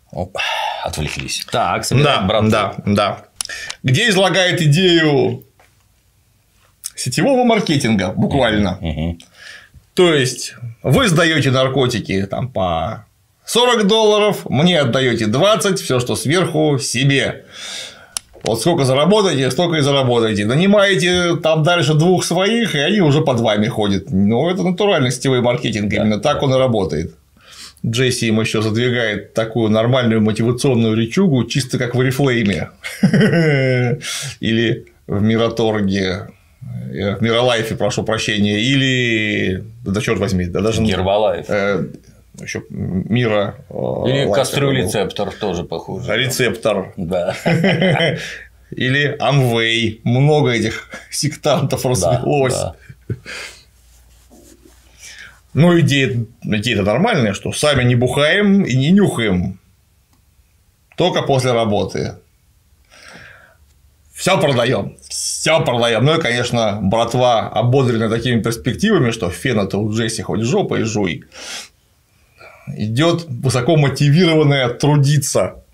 Отвлеклись. Так, собираем Да. Где излагает идею сетевого маркетинга, буквально. То есть, вы сдаете наркотики там, по $40, мне отдаете 20, все, что сверху, себе. Вот сколько заработаете, столько и заработаете. Нанимаете там дальше 2 своих, и они уже под вами ходят. Ну, это натуральный сетевой маркетинг, именно так он и работает. Джесси им еще задвигает такую нормальную мотивационную речугу, чисто как в Oriflame. Или в Мираторге. В Миролайфе, прошу прощения. Или. Да черт возьми, да даже. Гербалайф. Еще Мира. Или Кастрюль-рецептор тоже похоже. Рецептор. Да. Или Amway. Много этих сектантов развелось. Да. Ну, идея-то нормальная, что сами не бухаем и не нюхаем. Только после работы. Все продаем. Ну и, конечно, братва ободрена такими перспективами, что фена-то у Джесси хоть жопой жуй. Идет высоко мотивированная трудиться.